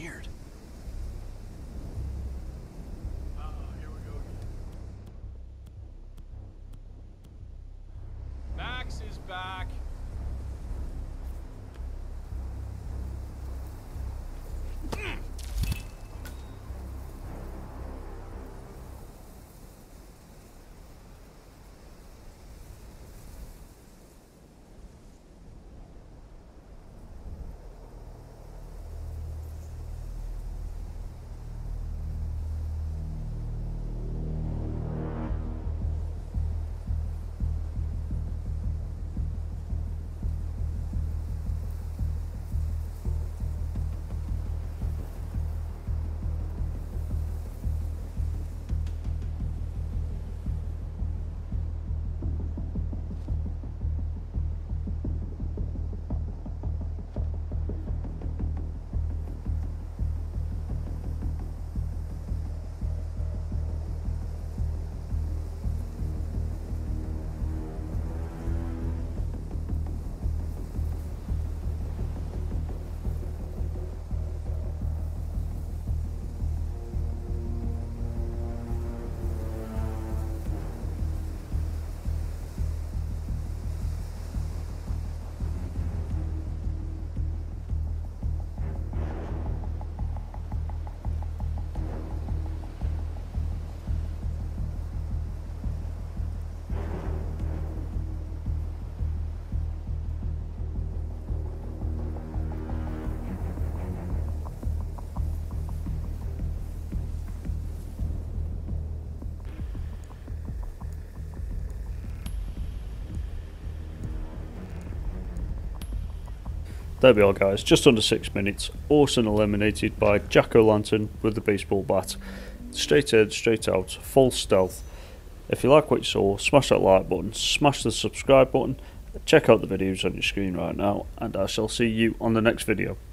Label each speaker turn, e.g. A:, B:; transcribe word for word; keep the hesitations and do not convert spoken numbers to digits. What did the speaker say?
A: Weird.
B: Uh-oh, here we go again. Max is back.
C: There we are, guys, just under six minutes. Orson eliminated by Jack-O-Lantern with the baseball bat. Straight in, straight out, full stealth. If you like what you saw, smash that like button, smash the subscribe button, check out the videos on your screen right now, and I shall see you on the next video.